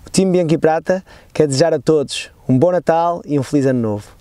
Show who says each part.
Speaker 1: O time Bianco e Prata quer desejar a todos um bom Natal e um feliz Ano Novo.